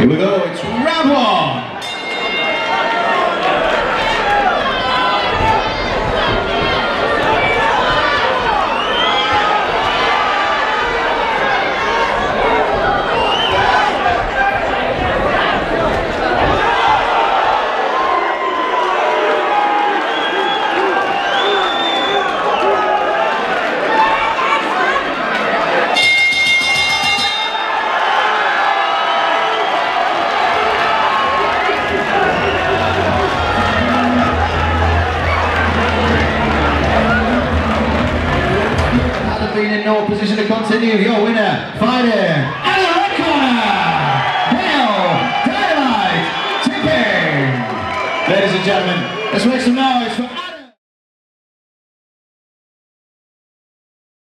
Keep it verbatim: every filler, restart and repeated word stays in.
Here we go, it's round one. Been in no position to continue. Your winner, fighting out of the red corner, Hell Dynamite Tipping. Ladies and gentlemen, let's make some noise for